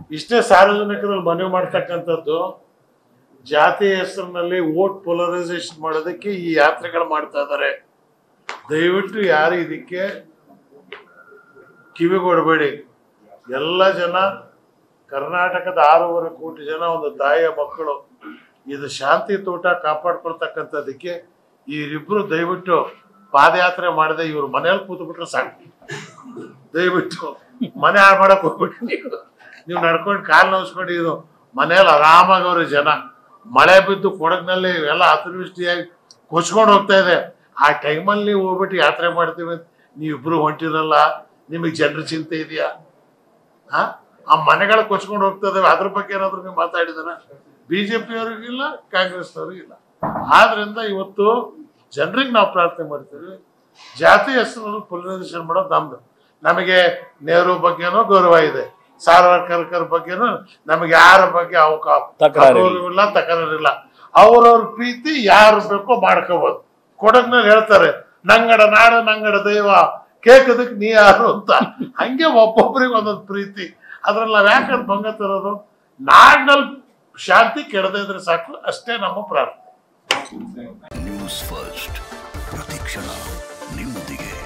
ಇಷ್ಟೇ ಸಾರ್ವಜನಿಕರಲ್ಲಿ ಮನವಿ ಮಾಡ್ತಕ್ಕಂಥದ್ದು, ಜಾತಿ ಹೆಸರಿನಲ್ಲಿ ವೋಟ್ ಪೋಲರೈಸೇಷನ್ ಮಾಡೋದಕ್ಕೆ ಈ ಯಾತ್ರೆಗಳು ಮಾಡ್ತಾ ಇದ್ದಾರೆ. ದಯವಿಟ್ಟು ಯಾರು ಇದಕ್ಕೆ ಕಿವಿಗೊಡಬೇಡಿ. ಎಲ್ಲ ಜನ, ಕರ್ನಾಟಕದ 6.5 ಕೋಟಿ ಜನ, ಒಂದು ತಾಯಿಯ ಮಕ್ಕಳು, ಇದು ಶಾಂತಿ ತೋಟ ಕಾಪಾಡ್ಕೊಳ್ತಕ್ಕಂಥದ್ದಕ್ಕೆ ಇವರಿಬ್ರು ದಯವಿಟ್ಟು ಪಾದಯಾತ್ರೆ ಮಾಡದೆ ಇವ್ರು ಮನೇಲಿ ಕೂತ್ಬಿಟ್ರೆ ಸಾಕು. ದಯವಿಟ್ಟು ಮನೆ ಹಾಳು ಮಾಡಕ್ ಹೋಗ್ಬಿಟ್ಟು ನೀವು ನಡ್ಕೊಂಡು ಕಾಲು ನೋಸ್ಕೊಂಡು ಇದು ಮನೇಲಿ ಆರಾಮಾಗಿ ಅವ್ರ ಜನ. ಮಳೆ ಬಿದ್ದು ಕೊಡಗಿನಲ್ಲಿ ಎಲ್ಲ ಅತಿವೃಷ್ಟಿಯಾಗಿ ಕೊಚ್ಕೊಂಡು ಹೋಗ್ತಾ ಇದೆ. ಆ ಟೈಮಲ್ಲಿ ನೀವು ಹೋಗ್ಬಿಟ್ಟು ಯಾತ್ರೆ ಮಾಡ್ತೀವಿ ಅಂತ ನೀವಿಬ್ರು ಹೊಂಟಿರಲ್ಲ. ನಿಮಗೆ ಜನರ ಚಿಂತೆ ಇದೆಯಾ? ಆ ಮನೆಗಳು ಕೊಚ್ಕೊಂಡು ಹೋಗ್ತಾ ಇದಾವೆ, ಅದ್ರ ಬಗ್ಗೆ ಏನಾದ್ರು ನೀವು ಮಾತಾಡಿದಾರ? BJP-ಯವ್ರಿಗಿಲ್ಲ, ಕಾಂಗ್ರೆಸ್ನವ್ರಿಗಿಲ್ಲ. ಆದ್ರಿಂದ ಇವತ್ತು ಜನರಿಗೆ ನಾವು ಪ್ರಾರ್ಥನೆ ಮಾಡ್ತೀವಿ, ಜಾತಿ ಹೆಸರಲ್ಲಿ ಪೋಲರೈಸೇಷನ್ ಮಾಡೋದು ನಮ್ದು. ನಮಗೆ ನೆಹರು ಬಗ್ಗೆನೂ ಗೌರವ ಇದೆ, ಸಾವರ್ಕರ್ ಬಗ್ಗೆನೂ ನಮಗೆ ಯಾರ ಬಗ್ಗೆ ಇಲ್ಲ, ತಕರಾರಿಲ್ಲ. ಅವ್ರವ್ರ ಪ್ರೀತಿ ಯಾರು ಬೇಕೋ ಮಾಡ್ಕೋಬಹುದು. ಕೊಡಗ್ನಲ್ಲಿ ಹೇಳ್ತಾರೆ, ನಂಗಡ ನಾಡು ನಂಗಡ ದೈವ, ಕೇಕದಕ್ಕೆ ನೀ ಯಾರು ಅಂತ. ಹಂಗೆ ಒಬ್ಬೊಬ್ಬರಿಗೆ ಒಂದೊಂದು ಪ್ರೀತಿ. ಅದ್ರಲ್ಲಿ ನಾವ್ ಯಾಕೆ ಭಂಗ ತರೋದು? ನಾಡಿನಲ್ಲಿ ಶಾಂತಿ ಕೆಡದೇ ಇದ್ರೆ ಸಾಕು, ಅಷ್ಟೇ ನಮ್ಮ ಪ್ರಾರ್ಥನೆ. ನ್ಯೂಸ್ ಫಸ್ಟ್, ಪ್ರತಿಕ್ಷಣ ನಿಮ್ಮೊಂದಿಗೆ.